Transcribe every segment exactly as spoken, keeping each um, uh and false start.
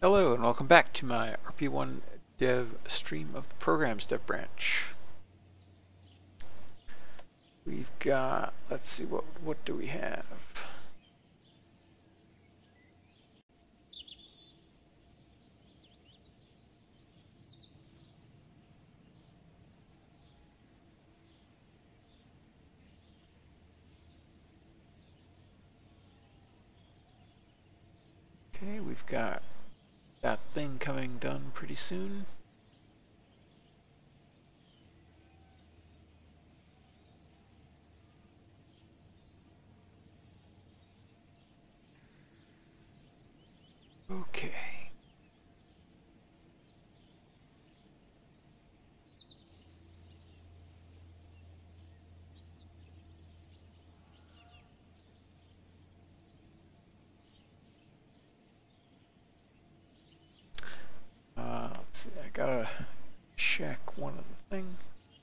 Hello and welcome back to my R P one Dev stream of the Programs Dev branch. We've got, let's see, what what do we have? Okay, we've got that thing coming done pretty soon. Okay. Uh, let's see, I gotta check one other thing.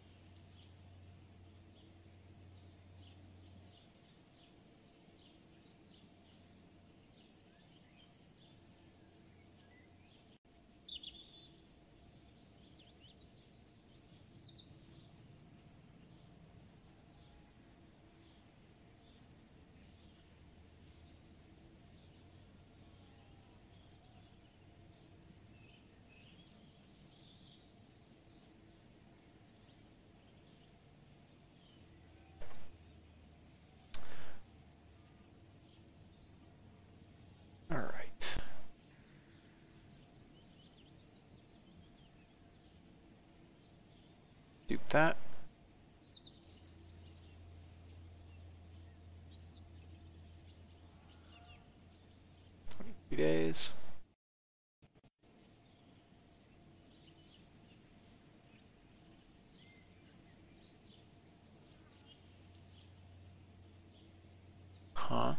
All right. Do that. twenty-three days. Huh.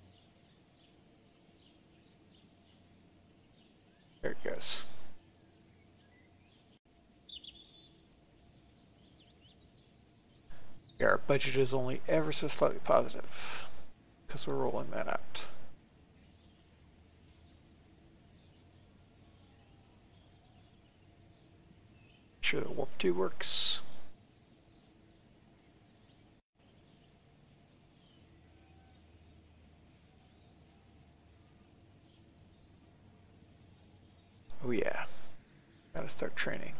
There it goes. Yeah, our budget is only ever so slightly positive because we're rolling that out. Make sure that warp two works. Oh yeah, gotta start training.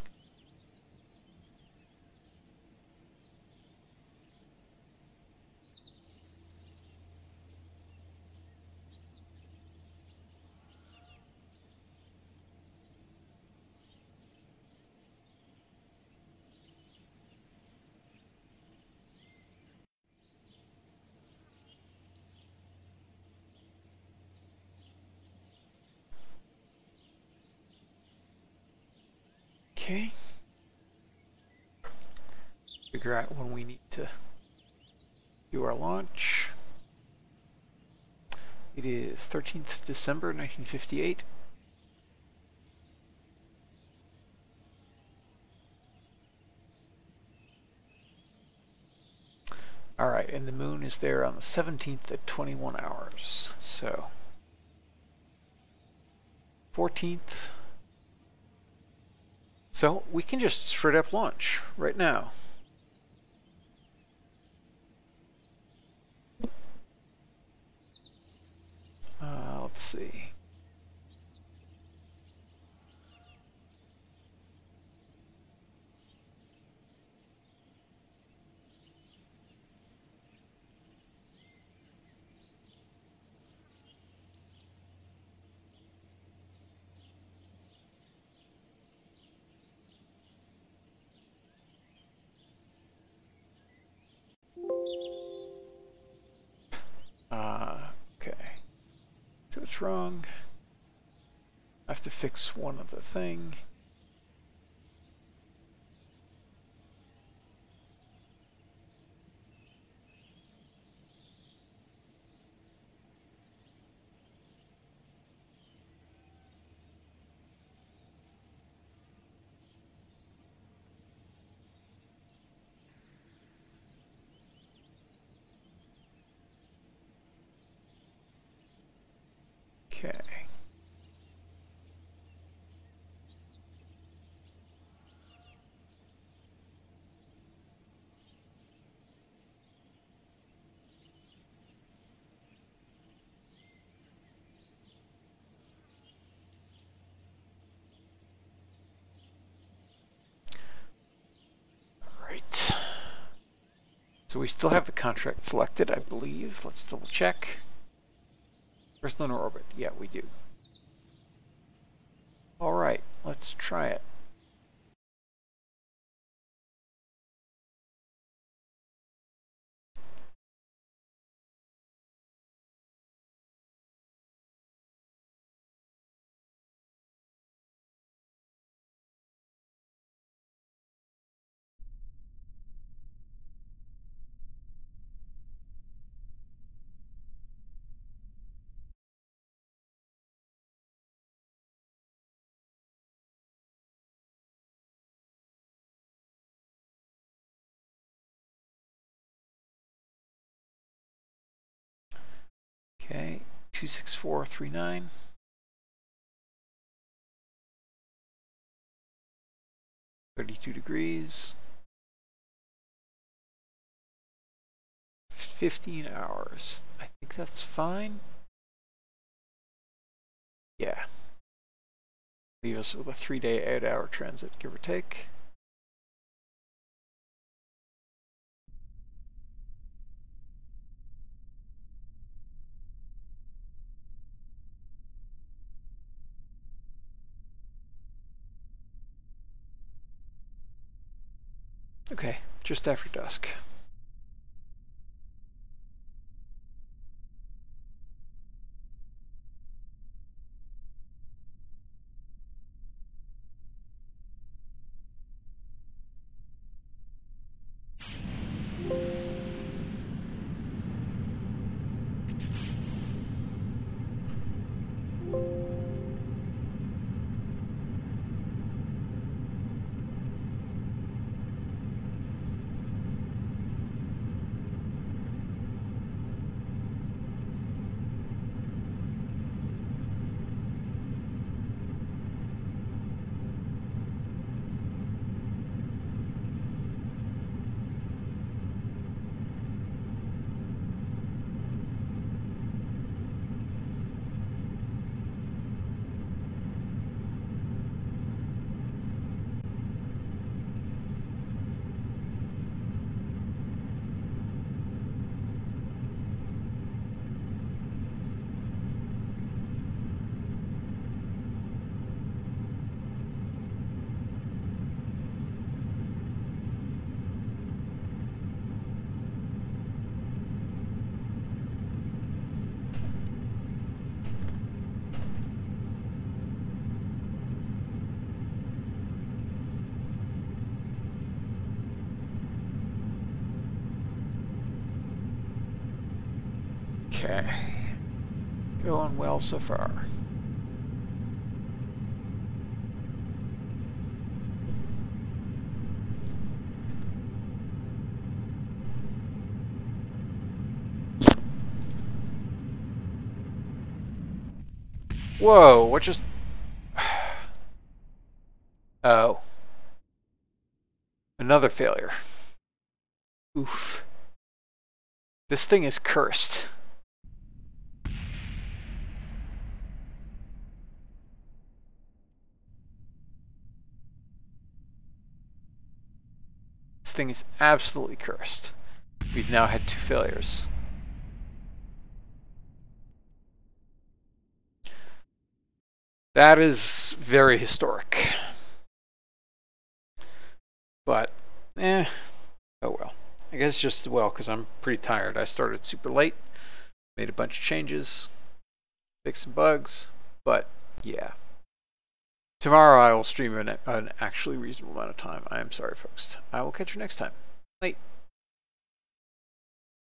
Okay. Figure out when we need to do our launch. It is thirteenth December nineteen fifty-eight. Alright, and the moon is there on the seventeenth at twenty-one hours. So, fourteenth. So, we can just straight up launch right now. Uh, let's see. Uh, okay. So it's wrong. I have to fix one other thing. Okay. So we still have the contract selected, I believe. Let's double check. First lunar orbit. Yeah, we do. All right, let's try it. Okay, two six four three nine. thirty-two degrees. fifteen hours. I think that's fine. Yeah. Leave us with a three-day, eight-hour transit, give or take. Okay, just after dusk. Okay. Going well so far. Whoa, what just... Oh. Another failure. Oof. This thing is cursed. This thing is absolutely cursed. We've now had two failures. That is very historic. But, eh, oh well. I guess just well, because I'm pretty tired. I started super late, made a bunch of changes, fixed some bugs, but yeah. Tomorrow I will stream an, an actually reasonable amount of time. I am sorry, folks. I will catch you next time. Late.